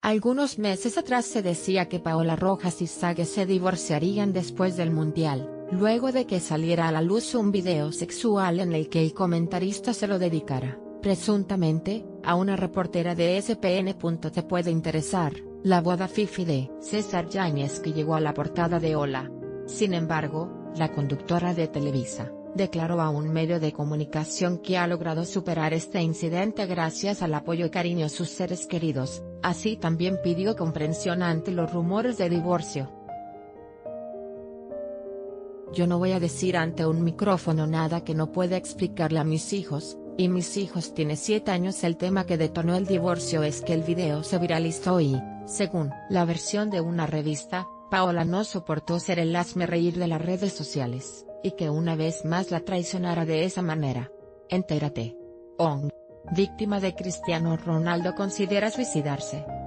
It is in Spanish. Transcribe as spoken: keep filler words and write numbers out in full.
Algunos meses atrás se decía que Paola Rojas y Sage se divorciarían después del Mundial, luego de que saliera a la luz un video sexual en el que el comentarista se lo dedicara, presuntamente, a una reportera de E S P N. Te puede interesar, la boda fifi de César Yáñez que llegó a la portada de Hola. Sin embargo, la conductora de Televisa declaró a un medio de comunicación que ha logrado superar este incidente gracias al apoyo y cariño de sus seres queridos, así también pidió comprensión ante los rumores de divorcio. Yo no voy a decir ante un micrófono nada que no pueda explicarle a mis hijos, y mis hijos tienen siete años. El tema que detonó el divorcio es que el video se viralizó y, según la versión de una revista, Paola no soportó ser el hazmerreír de las redes sociales, y que una vez más la traicionara de esa manera. Entérate. O N G. Víctima de Cristiano Ronaldo considera suicidarse.